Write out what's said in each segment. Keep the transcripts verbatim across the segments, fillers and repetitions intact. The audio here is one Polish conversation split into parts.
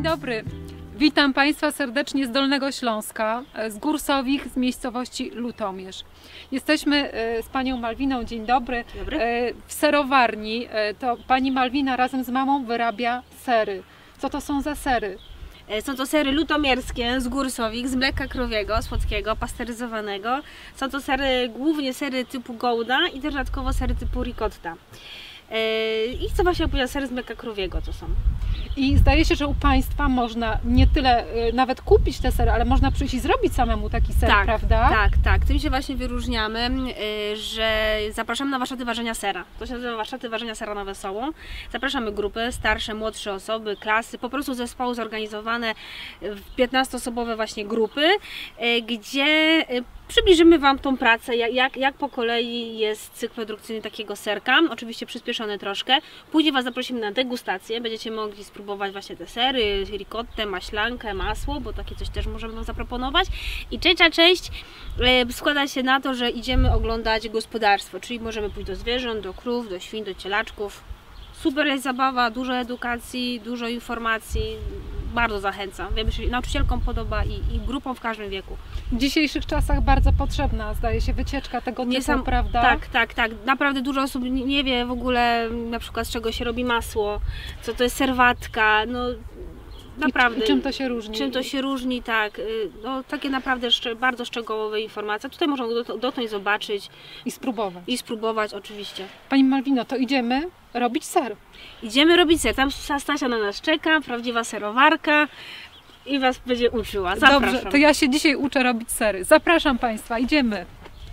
Dzień dobry. Witam Państwa serdecznie z Dolnego Śląska, z Górsowich, z miejscowości Lutomierz. Jesteśmy z Panią Malwiną, dzień dobry, Dzień dobry. w serowarni. To Pani Malwina razem z mamą wyrabia sery. Co to są za sery? Są to sery lutomierskie z Górsowich, z mleka krowiego, słodkiego, pasteryzowanego. Są to sery, głównie sery typu Gouda i też dodatkowo sery typu ricotta. I co właśnie opowiedział, sery z mleka krowiego to są. I zdaje się, że u Państwa można nie tyle nawet kupić te sery, ale można przyjść i zrobić samemu taki ser, tak, prawda? Tak, tak. Tym się właśnie wyróżniamy, że zapraszamy na warsztaty ważenia sera. To się nazywa warsztaty ważenia sera na Wesołą. Zapraszamy grupy, starsze, młodsze osoby, klasy, po prostu zespoły zorganizowane w piętnastoosobowe właśnie grupy, gdzie przybliżymy Wam tą pracę, jak, jak, jak po kolei jest cykl produkcyjny takiego serka, oczywiście przyspieszony troszkę. Później Was zaprosimy na degustację, będziecie mogli spróbować właśnie te sery, ricottę, maślankę, masło, bo takie coś też możemy Wam zaproponować. I trzecia część e, składa się na to, że idziemy oglądać gospodarstwo, czyli możemy pójść do zwierząt, do krów, do świń, do cielaczków. Super jest zabawa, dużo edukacji, dużo informacji. Bardzo zachęcam. Wiem, że nauczycielkom podoba i, i grupom w każdym wieku. W dzisiejszych czasach bardzo potrzebna, zdaje się, wycieczka tego typu, sam, prawda? Tak, tak, tak. Naprawdę dużo osób nie, nie wie w ogóle na przykład, z czego się robi masło, co to jest serwatka, no naprawdę. I czym to się różni? Czym to się różni, tak. No, takie naprawdę szcze, bardzo szczegółowe informacje. Tutaj można dotknąć, zobaczyć. I spróbować. I spróbować, oczywiście. Pani Malwino, to idziemy robić ser. Idziemy robić ser. Tam Stasia na nas czeka, prawdziwa serowarka i Was będzie uczyła. Zapraszam. Dobrze, to ja się dzisiaj uczę robić sery. Zapraszam Państwa, idziemy.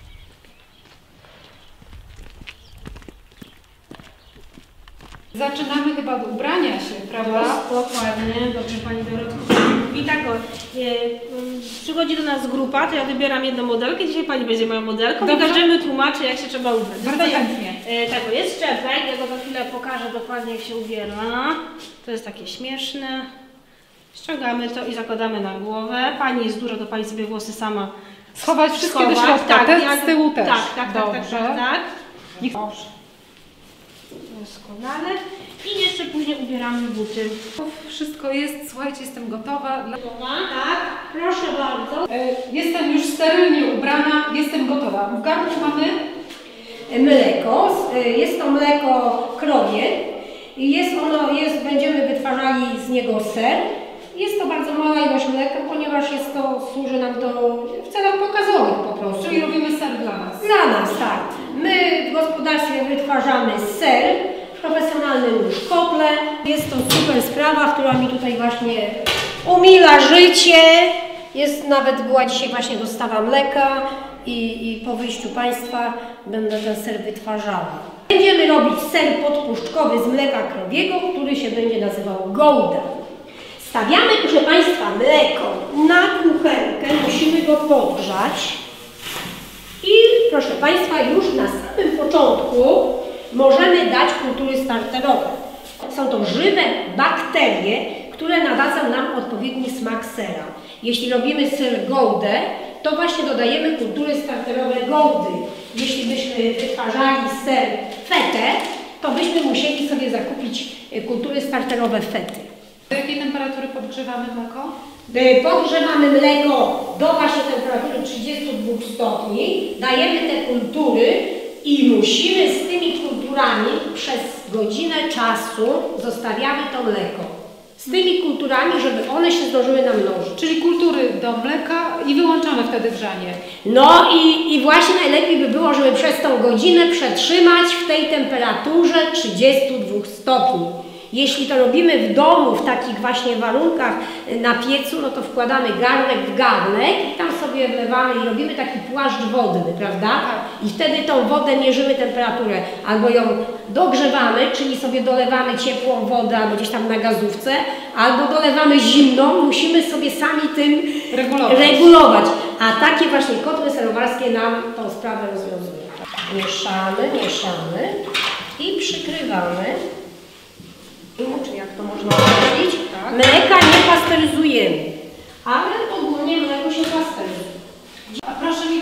Zaczynamy chyba od ubrania się, prawda? Dokładnie, dobrze Pani Dorotko. I tak o, e, przychodzi do nas grupa, to ja wybieram jedną modelkę, dzisiaj Pani będzie moją modelką. Dobrze. I każdemu tłumaczy, jak się trzeba ubrać. Bardzo Tutaj, chętnie. E, tak, o, jest szczepek, ja go za chwilę pokażę dokładnie, jak się ubiera. To jest takie śmieszne. Ściągamy to i zakładamy na głowę. Pani jest duża, to Pani sobie włosy sama Schować wszystkie schować. do środka, tak, te jak, z tyłu też. Tak, tak, tak, tak, tak, tak. Niech... Doskonale. I jeszcze później ubieramy buty. Wszystko jest, słuchajcie, jestem gotowa. Tak, proszę bardzo. Jestem już sterylnie ubrana, jestem gotowa. W garnku mamy mleko. Jest to mleko krowie. Jest ono, jest, będziemy wytwarzali z niego ser. Jest to bardzo mała ilość mleka, ponieważ jest to, służy nam do w celach pokazowych po prostu. Czyli robimy ser dla nas. Dla nas, tak. My w gospodarstwie wytwarzamy ser, w profesjonalnym już kotle. Jest to super sprawa, która mi tutaj właśnie umila życie. Jest nawet, była dzisiaj właśnie dostawa mleka i, i po wyjściu Państwa będę ten ser wytwarzała. Będziemy robić ser podpuszczkowy z mleka krowiego, który się będzie nazywał Gouda. Stawiamy, proszę Państwa, mleko na kuchenkę, musimy go podgrzać i proszę Państwa, już na samym początku możemy dać kultury starterowe. Są to żywe bakterie, które nadadzą nam odpowiedni smak sera. Jeśli robimy ser Goudę, to właśnie dodajemy kultury starterowe Goudy. Jeśli byśmy wytwarzali ser fetę, to byśmy musieli sobie zakupić kultury starterowe fety. Do jakiej temperatury podgrzewamy mleko? Podgrzewamy mleko do właśnie temperatury trzydziestu dwóch stopni, dajemy te kultury i musimy z tymi kulturami przez godzinę czasu zostawiamy to mleko. Z tymi kulturami, żeby one się zdążyły namnożyć. Czyli kultury do mleka i wyłączamy wtedy grzanie. No i, i właśnie najlepiej by było, żeby przez tą godzinę przetrzymać w tej temperaturze trzydziestu dwóch stopni. Jeśli to robimy w domu, w takich właśnie warunkach na piecu, no to wkładamy garnek w garnek i tam sobie wlewamy i robimy taki płaszcz wodny, prawda? I wtedy tą wodę mierzymy temperaturę, albo ją dogrzewamy, czyli sobie dolewamy ciepłą wodę albo gdzieś tam na gazówce, albo dolewamy zimną, musimy sobie sami tym regulować. regulować. A takie właśnie kotły serowarskie nam tą sprawę rozwiązują. Mieszamy, mieszamy i przykrywamy. Czy jak to można powiedzieć? Tak. Mleka nie pasteryzujemy, ale ogólnie mleko się pasteryzuje. A proszę mi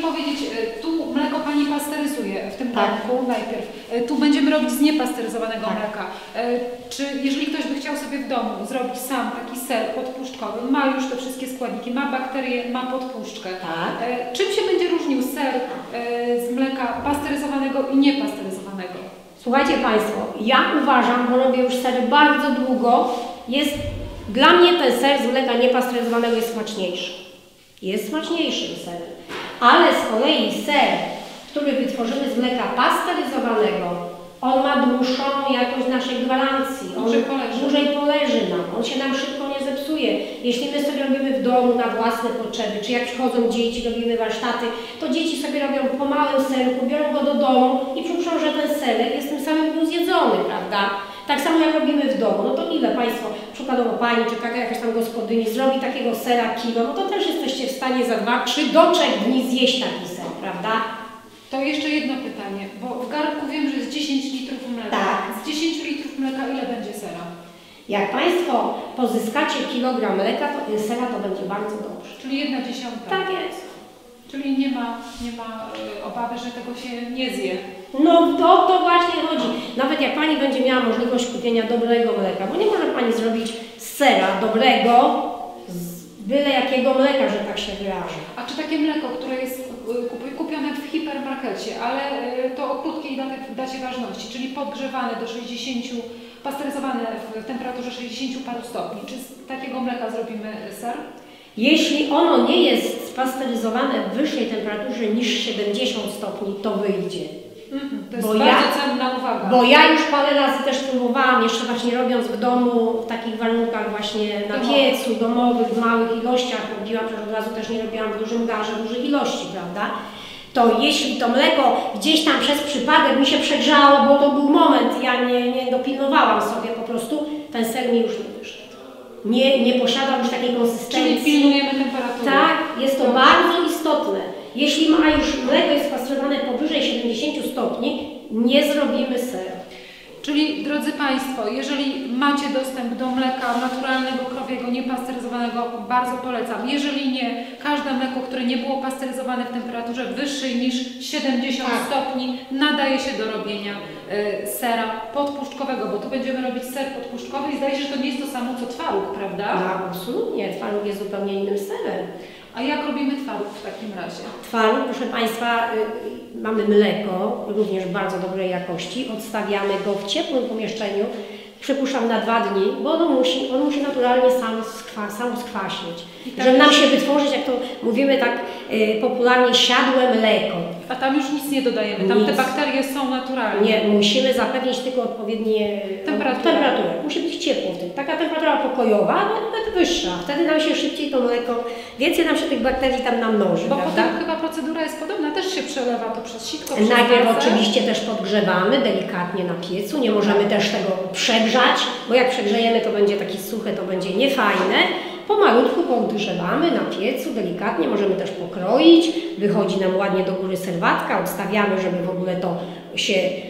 powiedzieć, e, tu mleko Pani pasteryzuje w tym Tak. garnku najpierw. E, Tu będziemy robić z niepasteryzowanego Tak. mleka. E, Czy jeżeli ktoś by chciał sobie w domu zrobić sam taki ser podpuszczkowy, ma już te wszystkie składniki, ma bakterie, ma podpuszczkę. Tak. E, Czym się będzie różnił ser e, z mleka pasteryzowanego i niepasteryzowanego? Słuchajcie Państwo, ja uważam, bo robię już sery bardzo długo, jest, dla mnie ten ser z mleka niepasteryzowanego jest smaczniejszy. Jest smaczniejszym serem. Ale z kolei ser, który wytworzymy z mleka pasteryzowanego, on ma dłuższą jakość naszej gwarancji. On Dłużej poleży. dłużej poleży nam, on się nam szybko nie zepsuje. Jeśli my sobie robimy w domu na własne potrzeby, czy jak przychodzą dzieci, robimy warsztaty, to dzieci sobie robią po małym serku, biorą go do domu i przypuszczą, że ten serek jest tym samym był zjedzony, prawda? Tak samo jak robimy w domu, no to ile Państwo, przykładowo Pani czy jakaś tam gospodyni zrobi takiego sera kilo, no to też jesteście w stanie za dwa, trzy do trzech dni zjeść taki ser, prawda? To jeszcze jedno pytanie, bo w garnku wiem, że jest dziesięć litrów mleka. Tak. Z dziesięciu litrów mleka ile będzie sera? Jak Państwo pozyskacie kilogram mleka, to, sera, to będzie bardzo dobrze. Czyli jedna dziesiąta. Tak jest. Czyli nie ma, nie ma y, obawy, że tego się nie zje. No to, to właśnie chodzi. Nawet jak Pani będzie miała możliwość kupienia dobrego mleka, bo nie może Pani zrobić sera dobrego z byle jakiego mleka, że tak się wyrażę. A czy takie mleko, które jest y, kup- kupione w hipermarkecie, ale y, to o krótkiej dacie, dacie ważności, czyli podgrzewane do sześćdziesięciu, pasteryzowane w temperaturze sześćdziesięciu paru stopni, czy z takiego mleka zrobimy ser? Jeśli ono nie jest spasteryzowane w wyższej temperaturze niż siedemdziesiąt stopni, to wyjdzie. Mhm, to jest Bo bardzo ja- cenna uwaga. Bo ja już parę razy też próbowałam, jeszcze właśnie robiąc w domu, w takich warunkach właśnie na Domowych. piecu, domowych, w małych ilościach robiłam, przecież od razu też nie robiłam w dużym garze, dużych ilości, prawda? To jeśli to mleko gdzieś tam przez przypadek mi się przegrzało, bo to był moment, ja nie, nie dopilnowałam sobie po prostu, ten ser mi już nie wyszedł. Nie, nie posiadał już takiej konsystencji. Czyli pilnujemy temperatury. Tak, jest to Dobrze. bardzo istotne. Jeśli ma już mleko jest pasteryzowane powyżej siedemdziesięciu stopni, nie zrobimy seru. Czyli, drodzy Państwo, jeżeli macie dostęp do mleka naturalnego, krowiego, niepasteryzowanego, bardzo polecam. Jeżeli nie, każde mleko, które nie było pasteryzowane w temperaturze wyższej niż siedemdziesiąt Tak. stopni, nadaje się do robienia y, sera podpuszczkowego, bo tu będziemy robić ser podpuszczkowy i zdaje się, że to nie jest to samo co twaróg, prawda? Tak, absolutnie. Twaróg jest zupełnie innym serem. A jak robimy twaróg w takim razie? Twaróg, proszę Państwa, y, mamy mleko, również bardzo dobrej jakości. Odstawiamy go w ciepłym pomieszczeniu, przypuszczam na dwa dni, bo on musi, on musi naturalnie sam, skwa, sam skwaśnieć. I tak Żeby nam już- się wytworzyć, jak to mówimy tak y, popularnie, siadłe mleko. A tam już nic nie dodajemy, tam Nic. te bakterie są naturalne. Nie, musimy zapewnić tylko odpowiednie Temperaturę. temperaturę. Musi być ciepło w tym. Taka temperatura pokojowa, ale nawet wyższa. Wtedy nam się szybciej to mleko, więcej nam się tych bakterii tam namnoży, Bo prawda? potem chyba procedura jest podobna, też się przelewa to przez sitko, przez Najpierw gazę. oczywiście też podgrzewamy delikatnie na piecu, nie możemy też tego przegrzać, bo jak przegrzejemy, to będzie takie suche, to będzie niefajne. Pomalutku podgrzewamy na piecu, delikatnie, możemy też pokroić, wychodzi nam ładnie do góry serwatka, odstawiamy, żeby w ogóle to się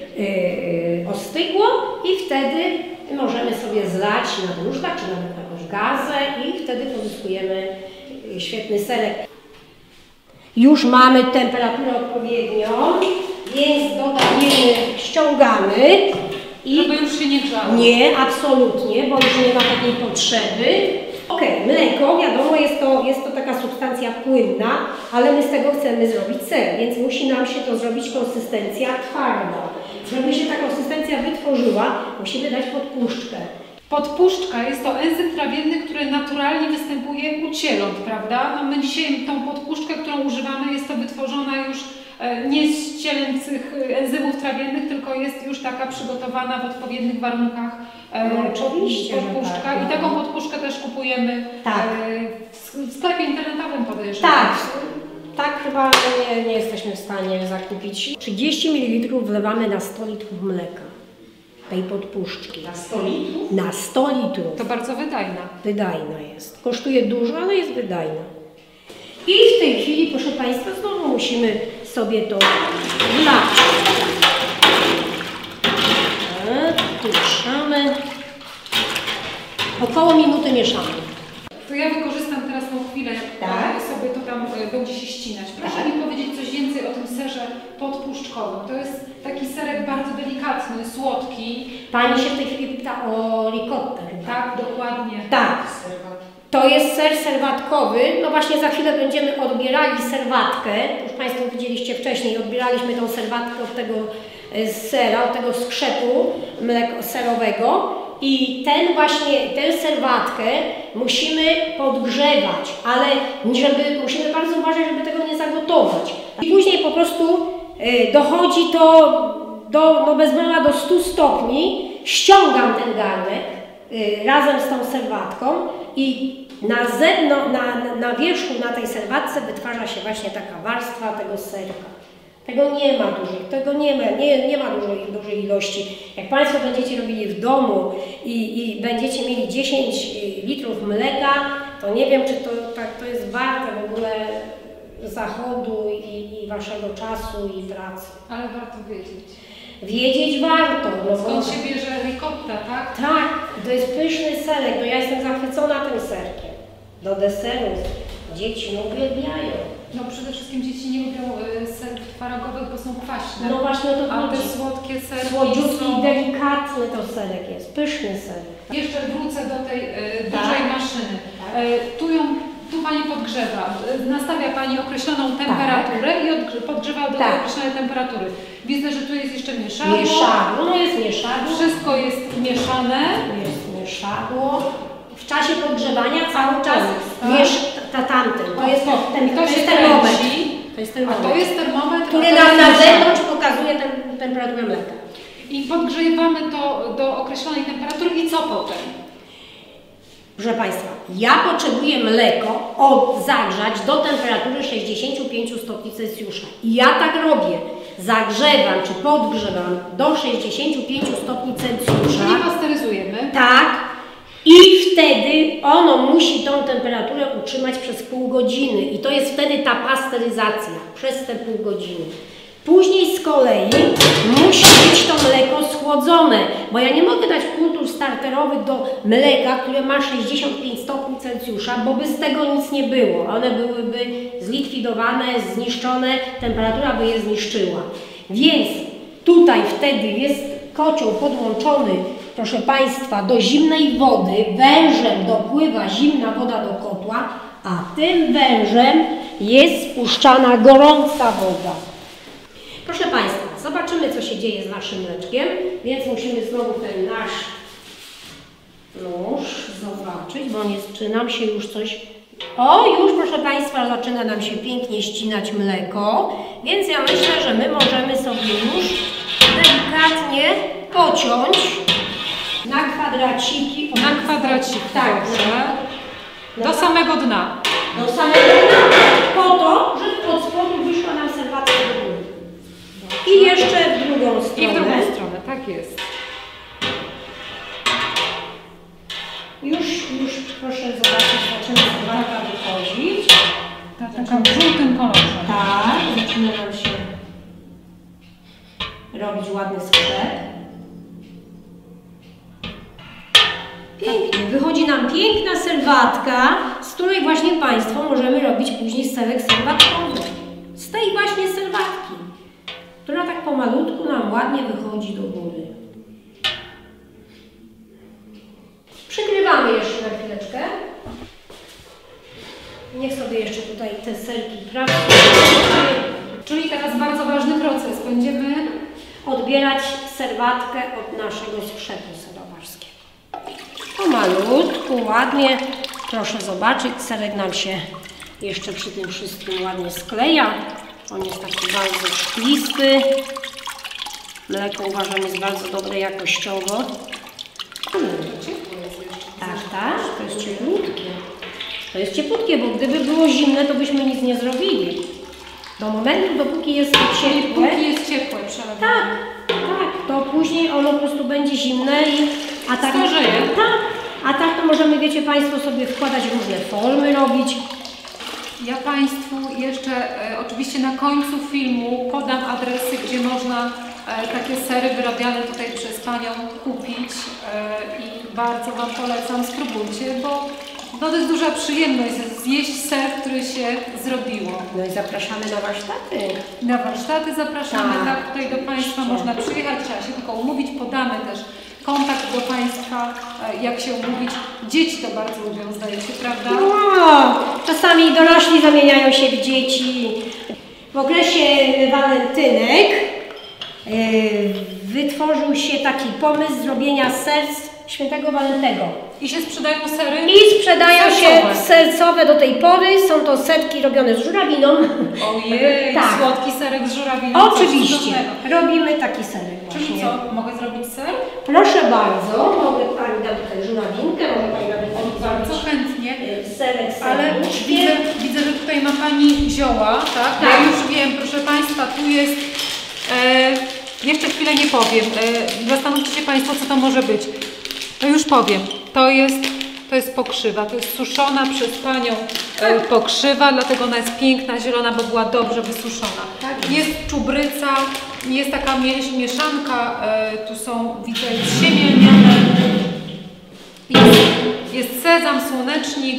yy, ostygło i wtedy możemy sobie zlać na druszczak, czy nawet na jakąś gazę i wtedy pozyskujemy yy, świetny serek. Już mamy temperaturę odpowiednią, więc dodajemy, ściągamy i Żeby już się nie grzało. nie, absolutnie, bo już nie ma takiej potrzeby. Ok, mleko, wiadomo, jest to, jest to taka substancja płynna, ale my z tego chcemy zrobić ser, więc musi nam się to zrobić konsystencja twarda. Żeby się ta konsystencja wytworzyła, musimy dać podpuszczkę. Podpuszczka jest to enzym trawienny, który naturalnie występuje u cieląt, prawda? No my dzisiaj tą podpuszczkę, którą używamy, jest to wytworzona już e, nie z cielęcych enzymów trawiennych, tylko jest już taka przygotowana w odpowiednich warunkach e, No, oczywiście, że podpuszczka. tak, no. I taką podpuszczkę też kupujemy Tak. e, w, w sklepie internetowym, podejrzewam. Tak, tak chyba nie, nie jesteśmy w stanie zakupić. trzydzieści mililitrów wlewamy na sto litrów mleka, tej podpuszczki. Na sto litrów? Na sto litrów. To bardzo wydajna. Wydajna jest. Kosztuje dużo, ale jest wydajna. I w tej chwili, proszę Państwa, znowu musimy sobie to wlać. Tak, tu mieszamy. Około minuty mieszamy. To ja wykorzystam teraz tą chwilę, jak Tak. Pani sobie to tam e, będzie się ścinać. Proszę Tak. mi powiedzieć coś więcej o tym serze podpuszczkowym. To jest taki serek bardzo delikatny, słodki. Pani się w tej chwili pyta o ricottę chyba. Tak, dokładnie. Tak. To jest ser serwatkowy. No właśnie za chwilę będziemy odbierali serwatkę. Już Państwo widzieliście wcześniej, odbieraliśmy tą serwatkę od tego e, sera, od tego skrzepu mleko serowego. I ten właśnie, tę serwatkę musimy podgrzewać, ale żeby, musimy bardzo uważać, żeby tego nie zagotować. I później po prostu e, dochodzi to do, no bez mała do stu stopni, ściągam ten garnek y, razem z tą serwatką i na, zewnątrz, na, na wierzchu, na tej serwatce wytwarza się właśnie taka warstwa tego serka. Tego nie ma dużych, tego nie ma, nie, nie ma dużej, dużej ilości. Jak Państwo będziecie robili w domu i, i będziecie mieli dziesięć litrów mleka, to nie wiem, czy to, tak, to jest warte w ogóle zachodu i, i Waszego czasu i pracy. Ale warto wiedzieć. Wiedzieć warto. No Skąd bo, się bierze ricotta, tak? tak, to jest pyszny serek, no ja jestem zachwycona tym serkiem. Do deserów dzieci uwielbiają. No przede wszystkim dzieci nie lubią y, serów twarogowych, bo są kwaśne. No właśnie o to A te chodzi. słodkie serki Słodziutki są... i delikatny to serek jest, pyszny serek. Jeszcze wrócę do tej y, Tak. dużej maszyny. Tak. Y, tu ją, tu Pani podgrzewa. Y, nastawia Pani określoną temperaturę i odgrze, podgrzewa do Tak. tej określonej temperatury. Widzę, że tu jest jeszcze mieszadło. Mieszadło, no jest mieszadło. Wszystko jest mieszane. Jest mieszadło. W czasie podgrzewania cały czas tak. miesz ta tamten. To jest O, ten, to to się jest termometr. kręci. To jest A termometr, to jest termometr, który a to nam jest na mieszadło. zewnątrz pokazuje ten, temperaturę mleka. I podgrzewamy to do określonej temperatury i co potem? Proszę Państwa, ja potrzebuję mleko od, zagrzać do temperatury sześćdziesięciu pięciu stopni Celsjusza. I ja tak robię. Zagrzewam czy podgrzewam do sześćdziesięciu pięciu stopni Celsjusza. Czyli pasteryzujemy. Tak. I wtedy ono musi tą temperaturę utrzymać przez pół godziny. I to jest wtedy ta pasteryzacja przez te pół godziny. Później z kolei musi być to mleko schłodzone, bo ja nie mogę dać kultur starterowych do mleka, które ma sześćdziesiąt pięć stopni Celsjusza, bo by z tego nic nie było. One byłyby zlikwidowane, zniszczone, temperatura by je zniszczyła. Więc tutaj wtedy jest kocioł podłączony, proszę Państwa, do zimnej wody, wężem dopływa zimna woda do kotła, a tym wężem jest spuszczana gorąca woda. Proszę Państwa, zobaczymy, co się dzieje z naszym mleczkiem, więc musimy znowu ten nasz nóż zobaczyć, bo nie czy nam się już coś... O, już proszę Państwa, zaczyna nam się pięknie ścinać mleko, więc ja myślę, że my możemy sobie już delikatnie pociąć na kwadraciki. Na kwadraciki, Tak, dobrze. Do samego dna. do samego dna, po to, żeby od spodu wyszła nam serwatka do góry. I jeszcze w drugą stronę. I w drugą stronę, tak jest. Już, już proszę zobaczyć, zaczyna serwatka wychodzić. Ta, taka w żółtym kolorze. Tak, zaczyna nam się robić ładny skrzep. Pięknie, wychodzi nam piękna serwatka, z której właśnie Państwo możemy robić później serek serwatkowy. Z tej właśnie serwatki, która tak pomalutku nam ładnie wychodzi do góry. Przykrywamy jeszcze na chwileczkę. Niech sobie jeszcze tutaj te serki pracują. Czyli teraz bardzo ważny proces. Będziemy Odbierać serwatkę od naszego skrzepu serowarskiego. Pomalutku, ładnie. Proszę zobaczyć, serek nam się jeszcze przy tym wszystkim ładnie skleja. On jest taki bardzo szklisty. Mleko uważam jest bardzo dobre jakościowo. Hmm. Tak, tak, to jest cieplutkie. To jest ciepłutkie, bo gdyby było zimne, to byśmy nic nie zrobili. Do momentu, dopóki jest ciepłe, póki jest ciepłe, przelewamy. tak, tak, to później ono po prostu będzie zimne i a tak, Starzeje. tak, a tak to możemy, wiecie Państwo, sobie wkładać różne formy robić. Ja Państwu jeszcze e, oczywiście na końcu filmu podam adresy, gdzie można e, takie sery wyrabiane tutaj przez Panią kupić e, i bardzo Wam polecam, spróbujcie, bo No to jest duża przyjemność zjeść ser, który się zrobiło. No i zapraszamy na warsztaty. Na warsztaty zapraszamy, tak, Tak, tutaj do Państwa można przyjechać, trzeba się tylko umówić, podamy też kontakt do Państwa, jak się umówić. Dzieci to bardzo lubią, zdaje się, prawda? No, czasami dorośli zamieniają się w dzieci. W okresie walentynek yy, wytworzył się taki pomysł zrobienia serc świętego Walentego. I się sprzedają sery? I sprzedają sercowe. się sercowe do tej pory. Są to setki robione z żurawiną. Ojej, tak. Słodki serek z żurawiną. Oczywiście, robimy taki serek właśnie. Czyli co, mogę zrobić ser? Proszę bardzo, mogę Pani dać tutaj żurawinkę, może Pani nawet Bardzo zrobić chętnie. serek z Ale widzę, widzę, że tutaj ma Pani zioła, tak? Tak. Ja już wiem, proszę Państwa, tu jest, e, jeszcze chwilę nie powiem, e, zastanówcie się Państwo, co to może być. To już powiem, to jest, to jest pokrzywa, to jest suszona przez Panią e, pokrzywa, dlatego ona jest piękna, zielona, bo była dobrze wysuszona. Tak. Jest czubryca, jest taka mieszanka, e, tu są, widzę, jest siemię lniane, jest, jest sezam, słonecznik,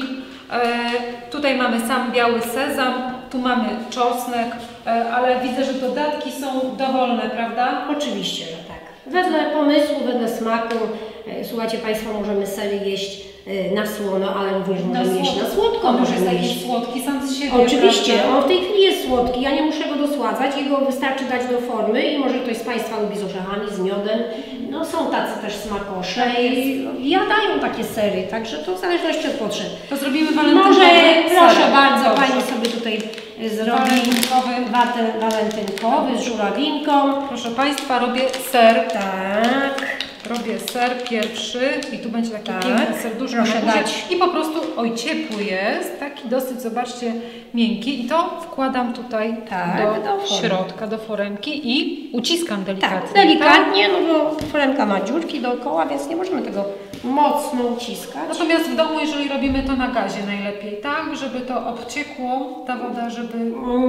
e, tutaj mamy sam biały sezam, tu mamy czosnek, e, ale widzę, że dodatki są dowolne, prawda? Oczywiście, że tak. Wedle pomysłu, wedle smaku. E, Słuchajcie Państwo, możemy sery jeść e, na słono, ale również możemy jeść na słodko. On już jest Możemy taki jeść. słodki, sam z siebie, Oczywiście, prawda? on w tej chwili jest słodki, ja nie muszę go dosładzać, jego wystarczy dać do formy i może ktoś z Państwa lubi z orzechami, z miodem. No są tacy też smakosze i jadają takie sery, także to w zależności od potrzeb. To zrobimy walentynkowy Może, proszę serek. bardzo, Dobrze. Pani sobie tutaj zrobi Walentynkowy. watę- walentynkowy z żurawinką. Proszę Państwa, robię ser. Tak. Robię ser pierwszy i tu będzie taki Tak. piękny serduszko Proszę na górze. dać. I po prostu, oj ciepły jest, taki dosyć, zobaczcie, miękki i to wkładam tutaj Tak, do, do formy. środka, do foremki i uciskam delikatnie. Tak, delikatnie, no bo foremka ma dziurki dookoła, więc nie możemy tego mocno uciskać. Natomiast w domu, jeżeli robimy to na gazie najlepiej, tak, żeby to odciekło, ta woda, żeby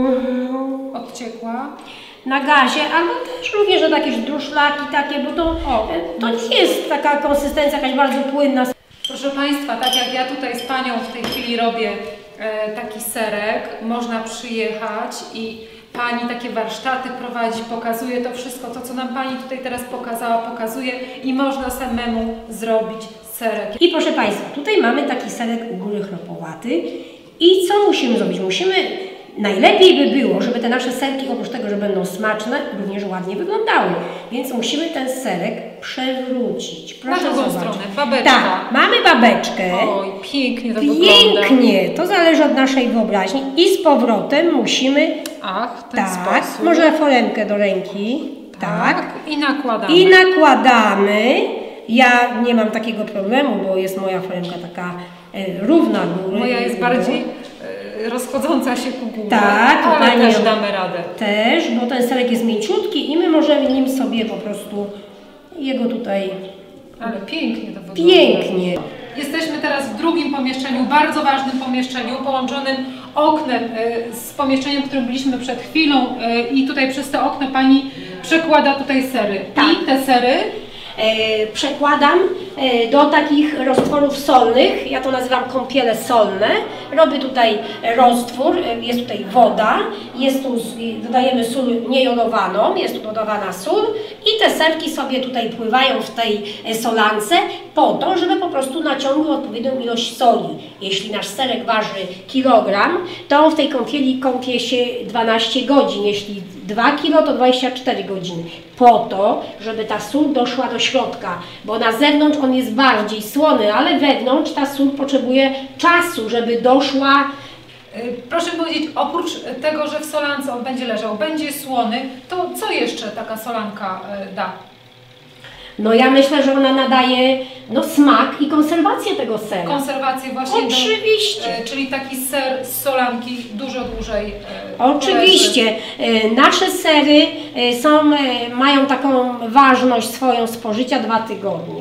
Mm, odciekła. na gazie, albo też również od jakieś druszlaki takie, bo to, O, e, to nie jest taka konsystencja jakaś bardzo płynna. Proszę Państwa, tak jak ja tutaj z Panią w tej chwili robię e, taki serek, można przyjechać i Pani takie warsztaty prowadzi, pokazuje to wszystko, to co nam Pani tutaj teraz pokazała, pokazuje i można samemu zrobić serek. I proszę Państwa, tutaj mamy taki serek u góry chropowaty i co musimy zrobić? Musimy, najlepiej by było, żeby te nasze serki oprócz tego, że będą smaczne, również ładnie wyglądały, więc musimy ten serek przewrócić. Proszę Na drugą zobaczyć. stronę, babeczka. Tak, mamy babeczkę. Oj, pięknie to wygląda. Pięknie, to zależy od naszej wyobraźni i z powrotem musimy, Ach, w ten tak, sposób. może foremkę do ręki, tak, I nakładamy. i nakładamy. Ja nie mam takiego problemu, bo jest moja foremka taka e, równa góry. Moja jest bardziej e, rozchodząca się ku górze, Tak, ale Pani też ją- damy radę. Też, bo ten serek jest mięciutki i my możemy nim sobie po prostu jego tutaj Ale pięknie to wygląda. pięknie. Jesteśmy teraz w drugim pomieszczeniu, bardzo ważnym pomieszczeniu, połączonym oknem e, z pomieszczeniem, w którym byliśmy przed chwilą e, i tutaj przez to okno Pani przekłada tutaj sery. Tak. I te sery E, przekładam e, do takich roztworów solnych, ja to nazywam kąpiele solne. Robię tutaj roztwór, e, jest tutaj woda, jest tu, z- dodajemy sól niejodowaną, jest tu dodawana sól i te serki sobie tutaj pływają w tej e, solance po to, żeby po prostu naciągły odpowiednią ilość soli. Jeśli nasz serek waży kilogram, to on w tej kąpieli kąpie się dwanaście godzin, jeśli dwa kilo to dwadzieścia cztery godziny. Po to, żeby ta sól doszła do środka, bo na zewnątrz on jest bardziej słony, ale wewnątrz ta sól potrzebuje czasu, żeby doszła. e, proszę mi powiedzieć, oprócz tego, że w solance on będzie leżał, będzie słony, to co jeszcze taka solanka e, da? No ja myślę, że ona nadaje no, smak i konserwację tego sera. Konserwację właśnie Oczywiście. do, e, czyli taki ser z solanki dużo dłużej e, Oczywiście. E, Nasze sery e, są, e, mają taką ważność swoją spożycia dwa tygodnie.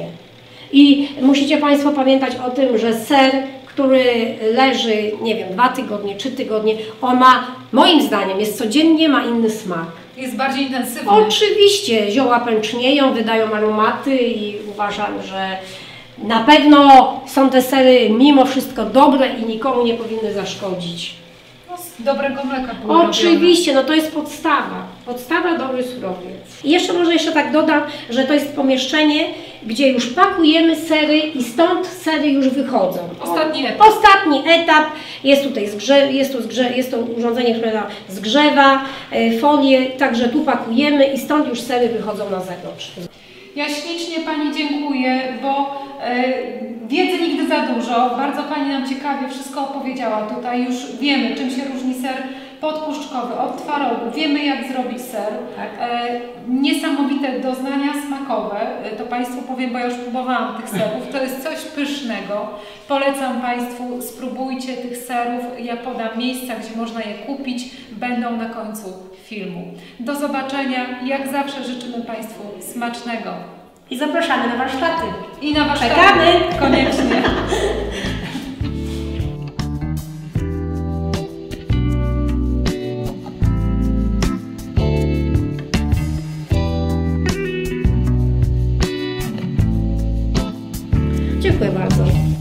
I musicie Państwo pamiętać o tym, że ser, który leży, nie wiem, dwa tygodnie, trzy tygodnie, on ma, moim zdaniem, jest codziennie, ma inny smak. Jest bardziej intensywny. Oczywiście, zioła pęcznieją, wydają aromaty i uważam, że Na pewno są te sery mimo wszystko dobre i nikomu nie powinny zaszkodzić. No, z dobrego mleka było Oczywiście, no to jest podstawa. Podstawa dobry surowiec. I jeszcze może jeszcze tak dodam, że to jest pomieszczenie, gdzie już pakujemy sery i stąd sery już wychodzą. Ostatni etap. Ostatni etap. Jest tutaj zgrze, jest, tu zgrze, jest to urządzenie, które zgrzewa e, folię, także tu pakujemy i stąd już sery wychodzą na zewnątrz. Ja ślicznie Pani dziękuję, bo e, wiedzy nigdy za dużo. Bardzo Pani nam ciekawie wszystko opowiedziała tutaj. Już wiemy, czym się różni ser podpuszczkowy od twarogu. Wiemy, jak zrobić ser. Tak. E, niesamowite doznania smakowe. E, to Państwu powiem, bo ja już próbowałam tych serów. To jest coś pysznego. Polecam Państwu, spróbujcie tych serów. Ja podam miejsca, gdzie można je kupić. Będą na końcu filmu. Do zobaczenia. Jak zawsze życzymy Państwu smacznego. I zapraszamy na warsztaty. I na warsztaty. Czekamy. Koniecznie. Dziękuję bardzo.